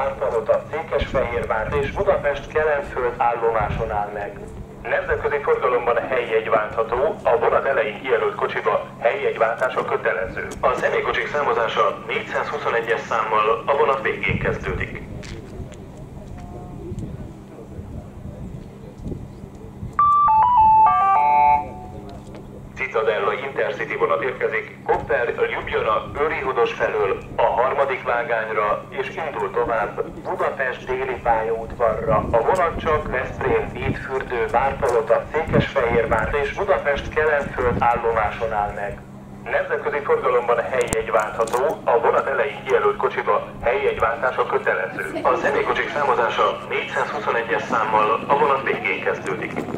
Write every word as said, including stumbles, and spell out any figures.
Várpalota, Székesfehérvár és Budapest Kelenföld állomáson áll meg. Nemzetközi forgalomban helyjegy váltható, a vonat elején kijelölt kocsiba helyjegyváltása kötelező. A személykocsik számozása négyszázhuszonegyes számmal a vonat végén kezdődik. Citadella Intercity vonat érkezik, Koper Ljubljana Őrihodos felől a harmadik vágányra, és indul tovább Budapest déli pályaudvarra. A vonat csak Veszprém, Vídfürdő, Várpalota, Székesfehérvár és Budapest Kelenföld állomáson áll meg. Nemzetközi forgalomban helyjegy váltható, a vonat elején kijelölt kocsiba helyjegyváltása kötelező. A személykocsik számozása négyszázhuszonegyes számmal a vonat végén kezdődik.